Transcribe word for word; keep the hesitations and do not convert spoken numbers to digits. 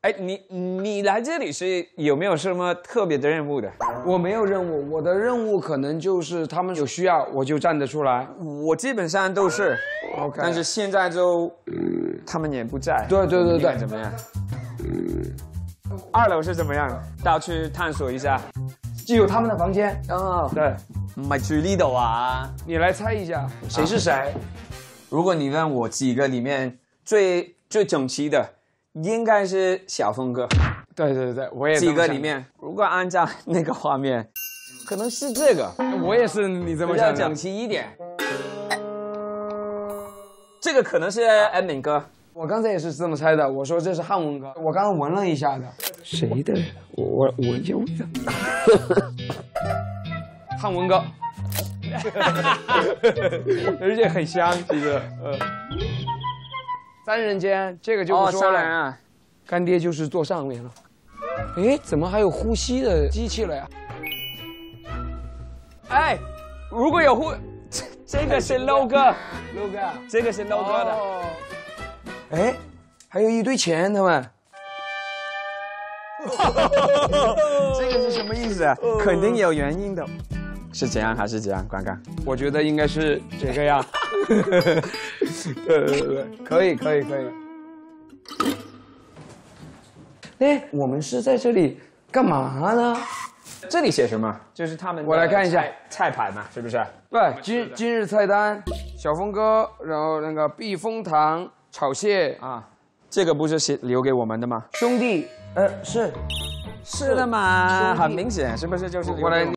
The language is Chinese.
哎，你你来这里是有没有什么特别的任务的？ 我没有任务，我的任务可能就是他们有需要我就站得出来。 我基本上都是 OK， 但是现在就他们也不在。 对对对对， 怎么样？二楼是怎么样？到去探索一下。 就有他们的房间。 哦， 对， 唔係住呢度啊？ 你来猜一下谁是谁？ 如果你问我几个里面最最整齐的，应该是小峰哥。 对对对，我也几个里面，如果按照那个画面，可能是这个。 我也是你这么比较想的。 整齐一点。这个可能是安敏哥。 我刚才也是这么猜的，我说这是汉文哥，我刚刚闻了一下的，谁的？我我闻一下味道，汉文哥，而且很香，其实，呃，三人间这个就不说了， 哦、啊， 干爹就是坐上面了，哎，怎么还有呼吸的机器了呀？ 哎，如果有呼，这个是 low 哥 ，low 哥， 这个是 low 哥的。 哦哎，还有一堆钱，他们。 这个是什么意思啊？肯定有原因的。是这样还是这样？关刚， 我觉得应该是这个样。对对对，可以可以可以。哎，我们是在这里干嘛呢？ 这里写什么？就是他们。 我来看一下菜牌嘛，是不是？ 对，今今日菜单，小峰哥，然后那个避风塘。炒蟹啊，这个不是写留给我们的吗？ 兄弟，呃，是， 是的嘛，很明显，是不是就是？ 我来。